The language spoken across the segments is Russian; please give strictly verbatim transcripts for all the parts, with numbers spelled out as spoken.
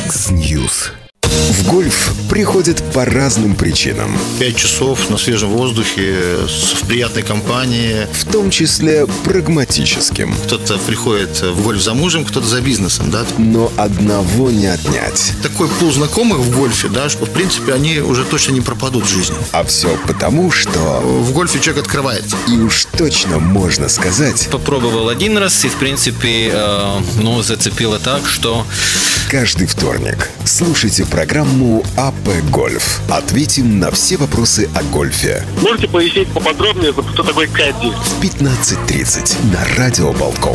Яндекс.Ньюс. В гольф приходят по разным причинам. Пять часов на свежем воздухе, в приятной компании. В том числе прагматическим. Кто-то приходит в гольф за мужем, кто-то за бизнесом, да? Но одного не отнять. Такой пул знакомых в гольфе, да, что в принципе они уже точно не пропадут в жизни. А все потому, что в гольфе человек открывается. И уж точно можно сказать. Попробовал один раз и в принципе, э, ну, зацепило так, что... Каждый вторник слушайте программу АП Гольф. Ответим на все вопросы о гольфе. Можете пояснить поподробнее, кто такой кадди? В пятнадцать тридцать на радио Болтком.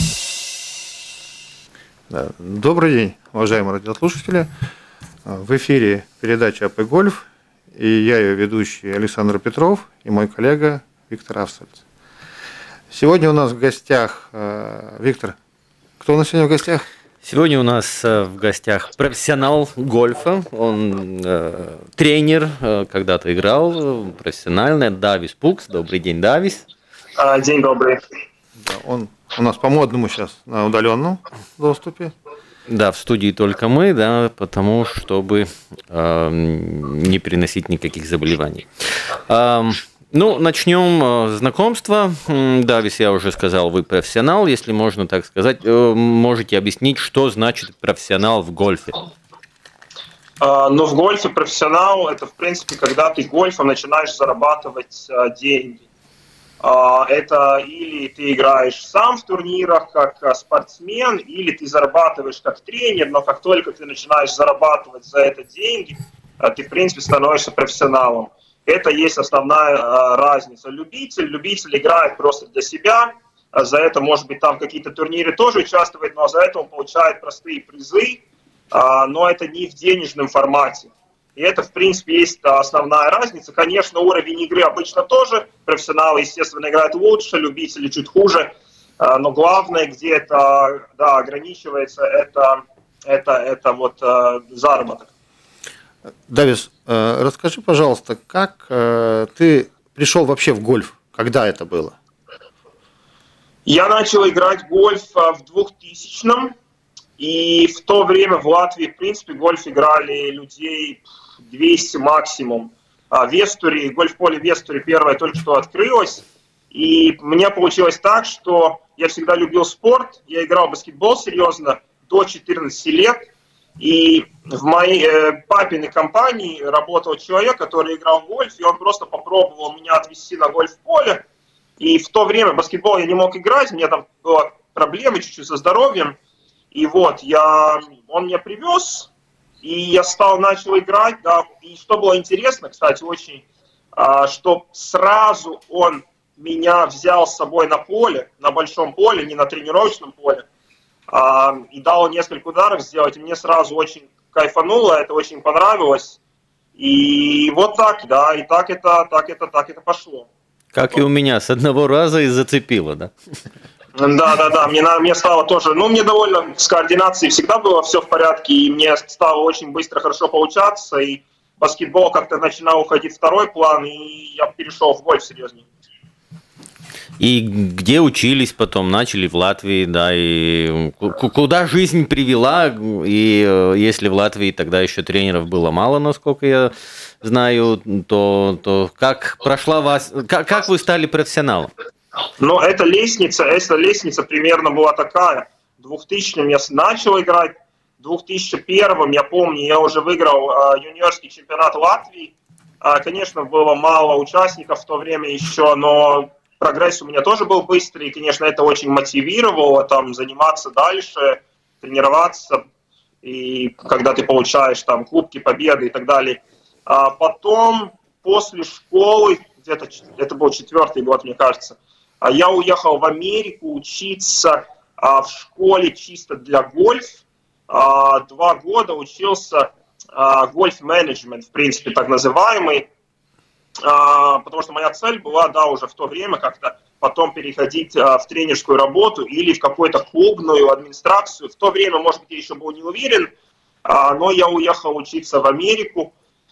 Да. Добрый день, уважаемые радиослушатели. В эфире передача АП Гольф. И я ее ведущий Александр Петров и мой коллега Виктор Авсольц. Сегодня у нас в гостях Виктор. Кто у нас сегодня в гостях? Сегодня у нас в гостях профессионал гольфа, он э, тренер, э, когда-то играл профессионально, Давис Пукс. Добрый день, Давис. День добрый. Да, он у нас по-модному сейчас на удаленном доступе. Да, в студии только мы, да, потому чтобы э, не переносить никаких заболеваний. Э, Ну, начнем знакомство. Давис, я уже сказал, вы профессионал, если можно так сказать. Можете объяснить, что значит профессионал в гольфе? Ну, в гольфе профессионал – это, в принципе, когда ты гольфом начинаешь зарабатывать деньги. Это или ты играешь сам в турнирах как спортсмен, или ты зарабатываешь как тренер, но как только ты начинаешь зарабатывать за это деньги, ты, в принципе, становишься профессионалом. Это есть основная а, разница. Любитель, любитель играет просто для себя, а за это, может быть, там какие-то турниры тоже участвует, но за это он получает простые призы, а, но это не в денежном формате. И это, в принципе, есть основная разница. Конечно, уровень игры обычно тоже. Профессионалы, естественно, играют лучше, любители чуть хуже, а, но главное, где это да, ограничивается, это, это, это вот а, заработок. Давис, расскажи, пожалуйста, как ты пришел вообще в гольф? Когда это было? Я начал играть в гольф в двухтысячном, и в то время в Латвии, в принципе, в гольф играли людей двести максимум. В Вестуре, гольф-поле в Вестуре первое только что открылось, и у меня получилось так, что я всегда любил спорт, я играл в баскетбол серьезно до четырнадцати лет. И в моей э, папиной компании работал человек, который играл в гольф, и он просто попробовал меня отвезти на гольф-поле. И в то время баскетбол я не мог играть, у меня там была проблемы чуть-чуть со здоровьем. И вот, я, он меня привез, и я стал, начал играть. Да. И что было интересно, кстати, очень, э, что сразу он меня взял с собой на поле, на большом поле, не на тренировочном поле. И дал несколько ударов сделать, и мне сразу очень кайфануло, это очень понравилось. И вот так, да, и так это, так это, так это пошло. Как и у меня, с одного раза и зацепило, да? Да, да, да, мне, мне стало тоже, ну, мне довольно с координацией всегда было все в порядке, и мне стало очень быстро хорошо получаться, и баскетбол как-то начинал уходить в второй план, и я перешел в гольф серьезнее. И где учились потом, начали в Латвии, да, и куда жизнь привела, и если в Латвии тогда еще тренеров было мало, насколько я знаю, то, то как прошла вас, как, как вы стали профессионалом? Ну, эта лестница, эта лестница примерно была такая. В двухтысячном я начал играть, в две тысячи первом, я помню, я уже выиграл э, юниорский чемпионат Латвии. Э, конечно, было мало участников в то время еще, но прогресс у меня тоже был быстрый, и, конечно, это очень мотивировало там заниматься дальше, тренироваться, и когда ты получаешь там кубки, победы и так далее. А потом, после школы, где-то это был четвертый год, мне кажется, я уехал в Америку учиться а, в школе чисто для гольф. А, два года учился а, гольф-менеджмент, в принципе, так называемый. Потому что моя цель была, да, уже в то время как-то потом переходить в тренерскую работу или в какую-то клубную администрацию. В то время, может быть, я еще был не уверен, но я уехал учиться в Америку.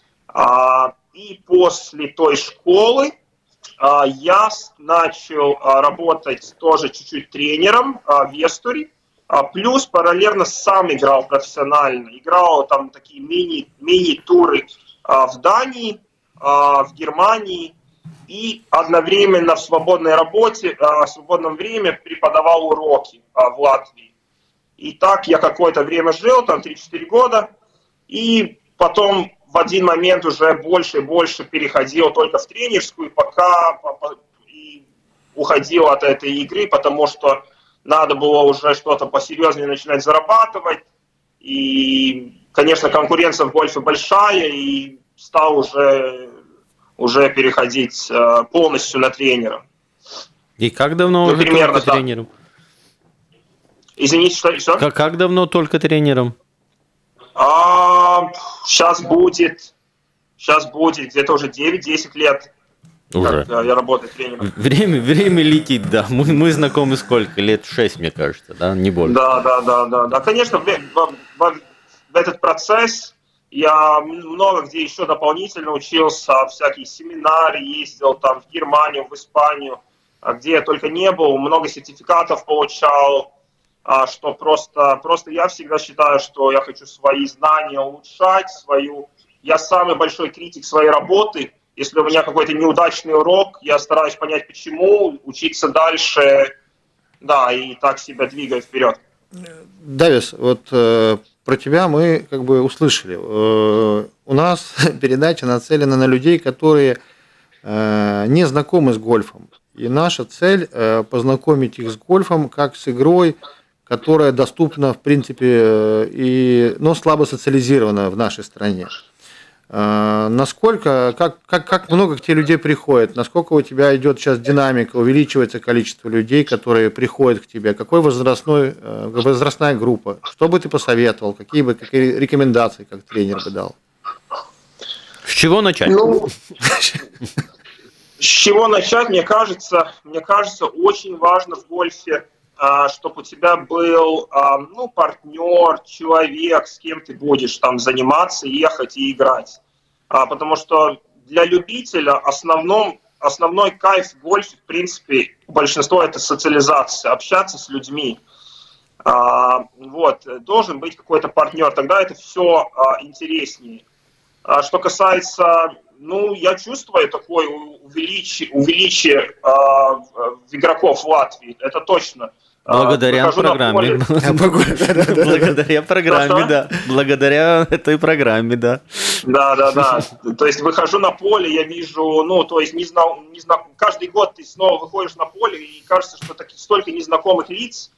И после той школы я начал работать тоже чуть-чуть тренером в Вестуре. А плюс параллельно сам играл профессионально. Играл там такие мини, мини-туры а, в Дании, а, в Германии. И одновременно в свободной работе, а, в свободном время преподавал уроки а, в Латвии. И так я какое-то время жил, там три-четыре года. И потом в один момент уже больше и больше переходил только в тренерскую, пока и уходил от этой игры, потому что надо было уже что-то посерьезнее начинать зарабатывать. И, конечно, конкуренция в гольфе большая, и стал уже, уже переходить полностью на тренера. И как давно ну, уже примерно, только да. тренером? Извините, что? что? Как, как давно только тренером? А, сейчас будет, сейчас будет где-то уже девять-десять лет. Уже. Как я работаю тренером. Время, время летит, да. Мы, мы знакомы сколько? Лет шесть, мне кажется, да? Не больше. Да, да, да, да. Да, конечно, в, в, в, в этот процесс я много где еще дополнительно учился, всякие семинары ездил там в Германию, в Испанию, где я только не был, много сертификатов получал, что просто, просто я всегда считаю, что я хочу свои знания улучшать, свою... Я самый большой критик своей работы. Если у меня какой-то неудачный урок, я стараюсь понять, почему, учиться дальше, да, и так себя двигать вперед. Давис, вот э, про тебя мы как бы услышали. Э, у нас передача нацелена на людей, которые э, не знакомы с гольфом. И наша цель э, познакомить их с гольфом как с игрой, которая доступна, в принципе, и, но слабо социализирована в нашей стране. Насколько, как, как, как много к тебе людей приходит, насколько у тебя идет сейчас динамика, увеличивается количество людей, которые приходят к тебе, какой возрастной, возрастная группа, что бы ты посоветовал, какие бы какие рекомендации как тренер бы дал? С чего начать? Ну, с чего начать, мне кажется, мне кажется, очень важно в гольфе, чтобы у тебя был, ну, партнер, человек, с кем ты будешь там заниматься, ехать и играть. Потому что для любителя основном, основной кайф в гольфе, в принципе, большинство это социализация, общаться с людьми. Вот, должен быть какой-то партнер, тогда это все интереснее. Что касается, ну, я чувствую такое увеличие, увеличие игроков в Латвии, это точно. Благодаря программе. Благодаря программе, да. Благодаря этой программе, да. Да, да, да. То есть выхожу на поле, я вижу, ну, то есть не знал, не знал, каждый год ты снова выходишь на поле, и кажется, что таких столько незнакомых лиц.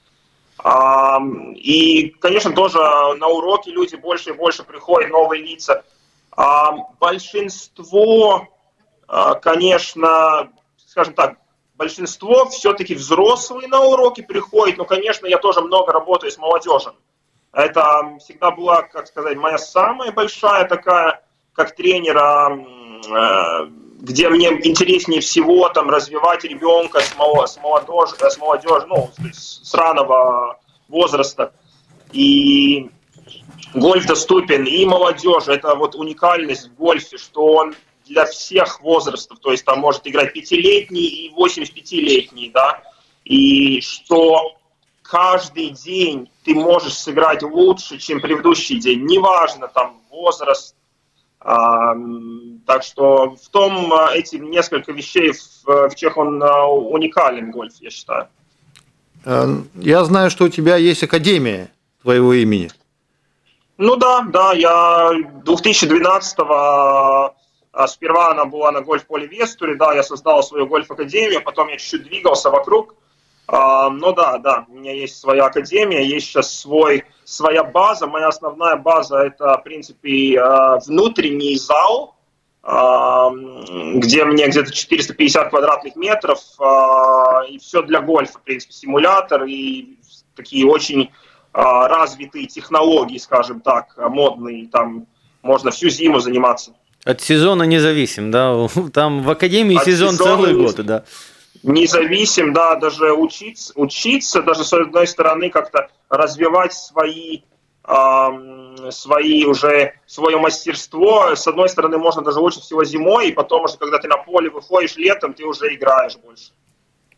И, конечно, тоже на уроки люди больше и больше приходят, новые лица. Большинство, конечно, скажем так, большинство все-таки взрослые на уроки приходят, но, конечно, я тоже много работаю с молодежью. Это всегда была, как сказать, моя самая большая такая, как тренера, где мне интереснее всего там развивать ребенка с молодежью, с молодежью, ну, с раннего возраста. И гольф доступен и молодежи. Это вот уникальность в гольфе, что он для всех возрастов, то есть там может играть пятилетний и восьмидесятипятилетний, да, и что каждый день ты можешь сыграть лучше, чем предыдущий день, неважно там возраст, а, так что в том эти несколько вещей, в, в чем он уникален гольф, я считаю. Я знаю, что у тебя есть академия твоего имени. Ну да, да, я две тысячи двенадцатого сперва она была на гольф-поле в Вестуре, да, я создал свою гольф-академию, потом я чуть-чуть двигался вокруг, а, но да, да, у меня есть своя академия, есть сейчас свой, своя база, моя основная база это, в принципе, внутренний зал, а, где мне где-то четыреста пятьдесят квадратных метров, а, и все для гольфа, в принципе, симулятор и такие очень а, развитые технологии, скажем так, модные, там можно всю зиму заниматься. От сезона независим, да? Там в академии От сезон целый год, да? Независим, да, даже учиться, учиться, даже с одной стороны как-то развивать свои, э, свои уже, свое мастерство. С одной стороны можно даже лучше всего зимой, и потом уже, когда ты на поле выходишь летом, ты уже играешь больше.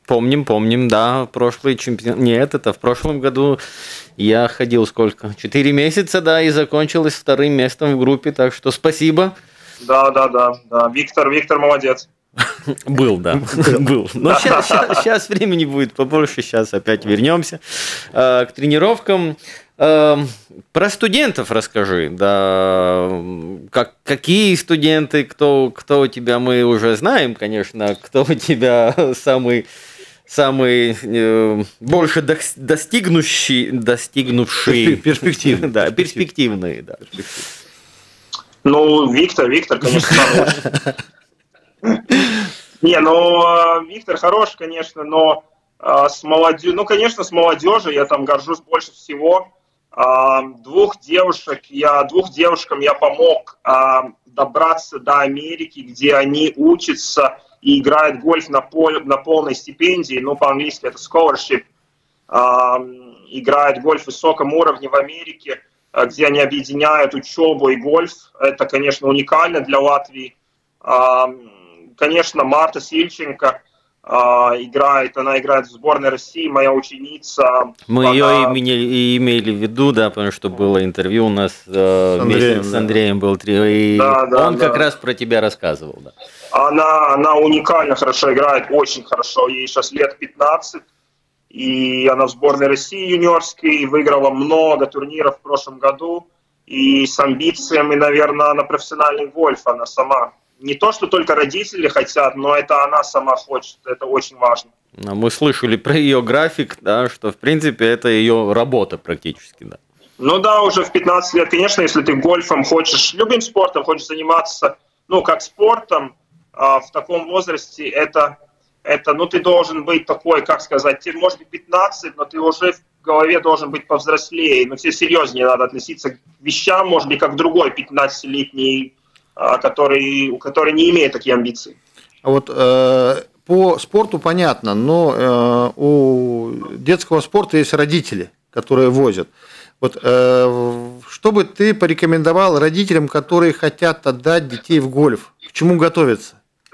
Помним, помним, да, прошлый чемпион... Нет, это в прошлом году я ходил сколько? Четыре месяца, да, и закончилось вторым местом в группе, так что спасибо. Да, да, да, да. Виктор, Виктор молодец. Был, да, был. Но сейчас, сейчас, сейчас времени будет побольше, сейчас опять вернемся э, к тренировкам. Э, про студентов расскажи, да, как, какие студенты, кто, кто у тебя, мы уже знаем, конечно, кто у тебя самый, самый э, больше достигнущий, достигнувший. Перспективный. Да, перспективный, да. Ну, Виктор, Виктор, конечно, самый. Не, ну, Виктор хорош, конечно, но а, с молодежью, ну, конечно, с молодежью я там горжусь больше всего. А, двух девушек, я, двух девушкам я помог а, добраться до Америки, где они учатся и играют в гольф на, пол, на полной стипендии, ну, по-английски это scholarship, а, играют в гольф в высоком уровне в Америке, где они объединяют учебу и гольф. Это, конечно, уникально для Латвии. А, Конечно, Марта Сильченко э, играет, она играет в сборной России, моя ученица. Мы она... ее имени, и имели в виду, да, потому что было интервью у нас э, с Андреем, с Андреем был, и да, да, он да. как раз про тебя рассказывал. Да. Она, она уникально хорошо играет, очень хорошо, ей сейчас лет пятнадцать, и она в сборной России юниорской, выиграла много турниров в прошлом году, и с амбициями, наверное, на профессиональный гольф она сама. Не то, что только родители хотят, но это она сама хочет, это очень важно. Мы слышали про ее график, да, что в принципе это ее работа практически, да. Ну да, уже в пятнадцать лет, конечно, если ты гольфом хочешь, любым спортом хочешь заниматься, ну как спортом, в таком возрасте это, это, ну ты должен быть такой, как сказать, тебе может быть пятнадцать, но ты уже в голове должен быть повзрослее, но тебе серьезнее надо относиться к вещам, может быть, как другой пятнадцатилетний, который, который не имеет такие амбиции. Вот э, по спорту понятно, но э, у детского спорта есть родители, которые возят. Вот э, что бы ты порекомендовал родителям, которые хотят отдать детей в гольф? К чему готовиться?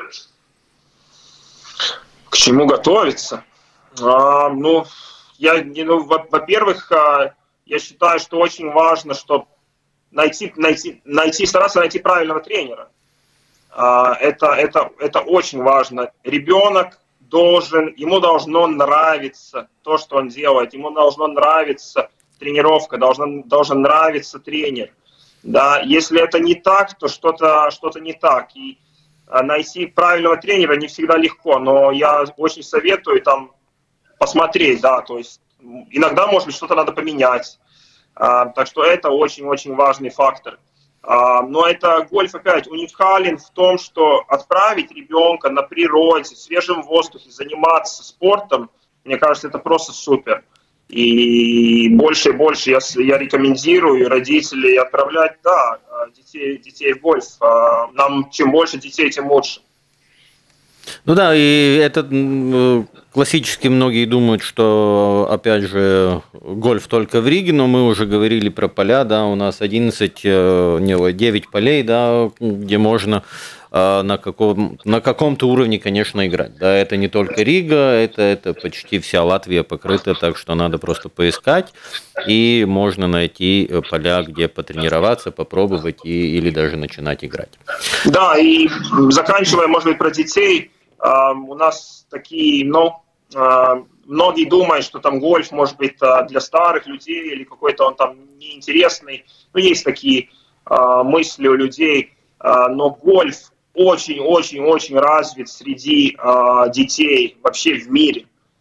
К чему готовиться? А, ну, я, ну, во-первых, я считаю, что очень важно, чтобы Найти, найти, найти, стараться найти правильного тренера. Это, это, это очень важно. Ребенок должен, ему должно нравиться то, что он делает, ему должно нравиться тренировка, должен, должен нравиться тренер. Да? Если это не так, то что-то, что-то не так. И найти правильного тренера не всегда легко, но я очень советую там посмотреть, да, то есть иногда, может быть, что-то надо поменять. Uh, так что это очень-очень важный фактор. Uh, но это гольф опять уникален в том, что отправить ребенка на природе, в свежем воздухе, заниматься спортом, мне кажется, это просто супер. И больше и больше я, я рекомендую родителей отправлять, да, детей, детей в гольф. Uh, нам чем больше детей, тем лучше. Ну да, и это классически многие думают, что, опять же, гольф только в Риге, но мы уже говорили про поля, да, у нас одиннадцать, не, девять полей, да, где можно на, каком, на каком-то уровне, конечно, играть. Да, это не только Рига, это, это почти вся Латвия покрыта, так что надо просто поискать, и можно найти поля, где потренироваться, попробовать и, или даже начинать играть. Да, и заканчивая, может быть, про детей, у нас такие, ну, многие думают, что там гольф может быть для старых людей или какой-то он там неинтересный. Ну, есть такие мысли у людей, но гольф очень-очень-очень развит среди детей вообще в мире.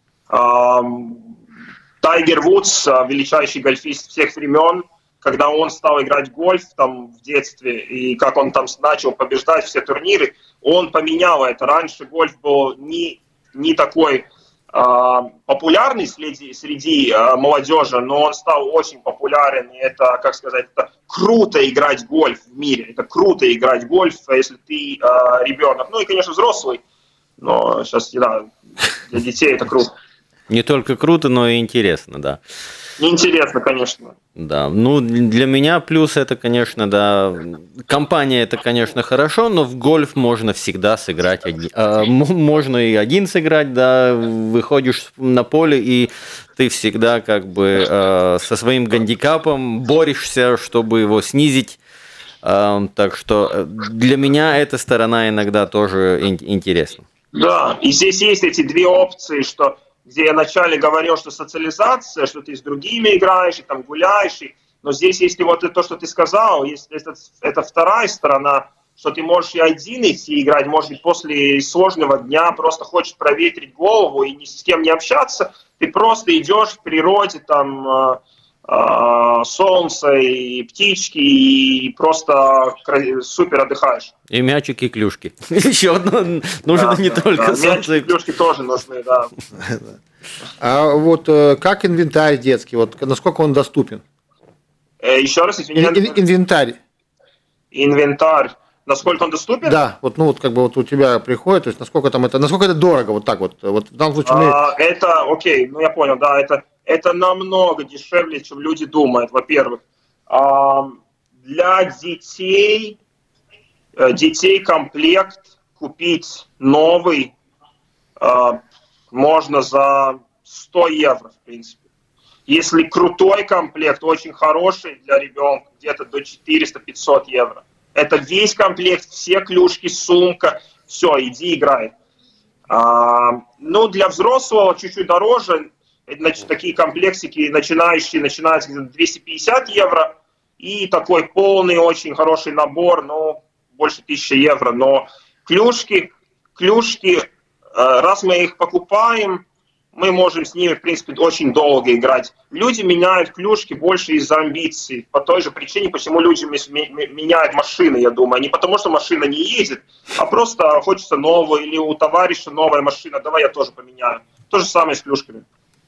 Тайгер Вудс, величайший гольфист всех времен, когда он стал играть в гольф там в детстве, и как он там начал побеждать все турниры, он поменял это. Раньше гольф был не, не такой э, популярный среди, среди э, молодежи, но он стал очень популярен, и это, как сказать, это круто играть в гольф в мире, это круто играть в гольф, если ты э, ребенок, ну и, конечно, взрослый, но сейчас, да, для детей это круто. Не только круто, но и интересно, да. Неинтересно, конечно. Да, ну для меня плюс это, конечно, да, компания это, конечно, хорошо, но в гольф можно всегда сыграть один. А, можно и один сыграть, да, выходишь на поле и ты всегда как бы а, со своим гандикапом борешься, чтобы его снизить. А, так что для меня эта сторона иногда тоже интересна. Да, и здесь есть эти две опции, что где я вначале говорил, что социализация, что ты с другими играешь, и там гуляешь, и... но здесь, если вот то, что ты сказал, есть это, это вторая сторона, что ты можешь и один идти играть, может быть, после сложного дня просто хочешь проветрить голову и ни с кем не общаться, ты просто идешь в природе, там, солнце и птички, и просто супер отдыхаешь. И мячики, и клюшки. Еще одно нужно да, не да, только да. солнце. Мячики и клюшки тоже нужны, да. А вот как инвентарь детский, вот насколько он доступен? Еще раз, извините. Инвентарь. Инвентарь. Насколько он доступен? Да, вот, ну вот как бы вот у тебя приходит, то есть насколько там это, насколько это дорого, вот так вот. Вот в данном случае мы... а, это, окей, ну я понял, да, это, это намного дешевле, чем люди думают, во-первых. А, для детей, детей комплект купить новый а, можно за сто евро, в принципе. Если крутой комплект, очень хороший для ребенка, где-то до четыреста-пятьсот евро. Это весь комплект, все клюшки, сумка, все, иди играй. А, ну, для взрослого чуть-чуть дороже, значит, такие комплексики начинающие начинаются где-то двести пятьдесят евро, и такой полный, очень хороший набор, ну, больше тысячи евро. Но клюшки, клюшки, раз мы их покупаем, мы можем с ними, в принципе, очень долго играть. Люди меняют клюшки больше из-за амбиций. По той же причине, почему люди меняют машины, я думаю. Не потому, что машина не едет, а просто хочется нового, или у товарища новая машина, давай я тоже поменяю. То же самое с клюшками.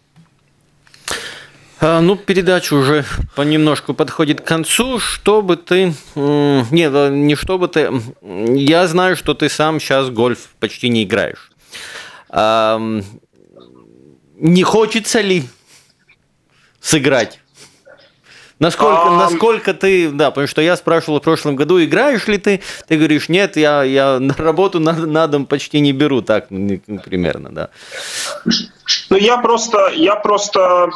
А, ну, передача уже понемножку подходит к концу. Чтобы ты... Нет, не чтобы ты... Я знаю, что ты сам сейчас в гольф почти не играешь. А... Не хочется ли сыграть? Насколько, а... насколько ты, да, потому что я спрашивал в прошлом году, играешь ли ты? Ты говоришь, нет, я, я на работу на, на дом почти не беру, так примерно, да. Ну, я просто, я просто,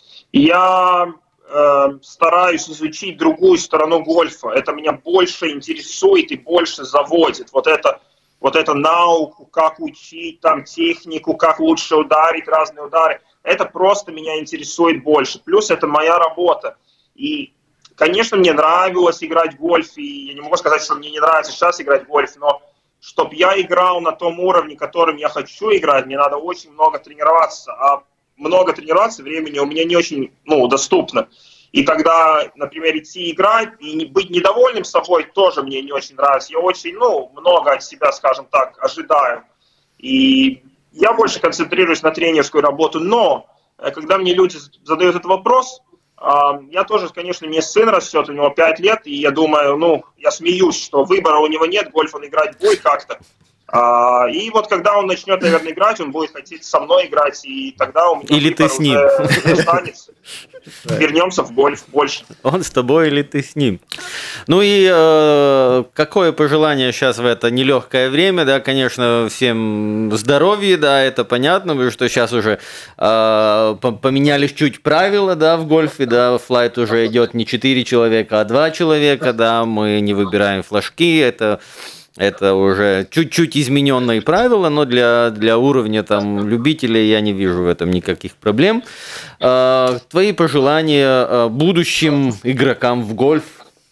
я э, стараюсь изучить другую сторону гольфа. Это меня больше интересует и больше заводит. Вот это... Вот эту науку, как учить, там, технику, как лучше ударить, разные удары, это просто меня интересует больше. Плюс это моя работа. И, конечно, мне нравилось играть в гольф, и я не могу сказать, что мне не нравится сейчас играть в гольф, но чтобы я играл на том уровне, которым я хочу играть, мне надо очень много тренироваться. А много тренироваться времени у меня не очень, ну, доступно. И тогда, например, идти играть и быть недовольным собой тоже мне не очень нравится. Я очень, ну, много от себя, скажем так, ожидаю. И я больше концентрируюсь на тренерскую работу. Но, когда мне люди задают этот вопрос, я тоже, конечно, мне сын растет, у него пять лет, и я думаю, ну, я смеюсь, что выбора у него нет, гольф он играть будет как-то. А, и вот когда он начнет, наверное, играть, он будет хотеть со мной играть, и тогда у меня или ты с ним останется. Вернемся в гольф больше. Он с тобой или ты с ним. Ну и э, какое пожелание сейчас в это нелегкое время, да, конечно, всем здоровья, да, это понятно, потому что сейчас уже э, поменялись чуть правила, да, в гольфе, да, флайт уже идет не четыре человека, а два человека, да, мы не выбираем флажки, это... Это уже чуть-чуть измененные правила, но для, для уровня там, любителей я не вижу в этом никаких проблем. Твои пожелания будущим игрокам в гольф?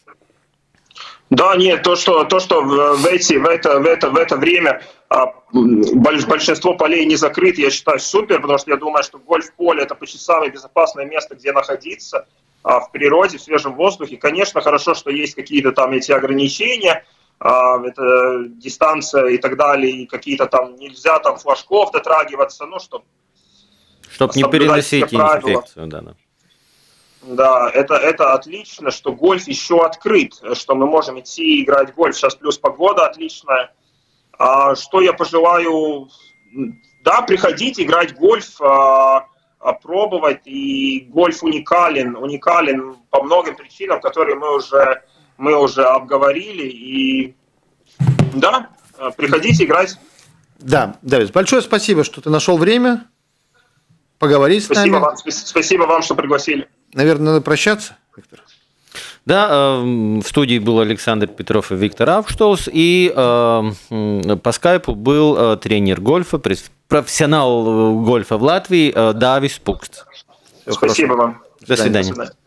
Да, нет, то, что, то, что в, эти, в, это, в, это, в это время большинство полей не закрыты, я считаю супер, потому что я думаю, что гольф-поле – это почти самое безопасное место, где находиться в природе, в свежем воздухе. Конечно, хорошо, что есть какие-то там эти ограничения, это дистанция и так далее, и какие-то там нельзя там флажков дотрагиваться, ну, чтобы Чтоб не переносить инфекцию, да, да. Да, это, это отлично, что гольф еще открыт, что мы можем идти играть в гольф. Сейчас плюс погода отличная. А, что я пожелаю? Да, приходите играть в гольф. А, пробовать, и гольф уникален, уникален по многим причинам, которые мы уже, мы уже обговорили, и да, приходите играть. Да, Давид, большое спасибо, что ты нашел время поговорить спасибо с нами. Вам, спасибо вам, что пригласили. Наверное, надо прощаться, Виктор. Да, в студии был Александр Петров и Виктор Авштолс, и по скайпу был тренер гольфа, профессионал гольфа в Латвии Давис Пукст. Спасибо вам. До свидания. До свидания.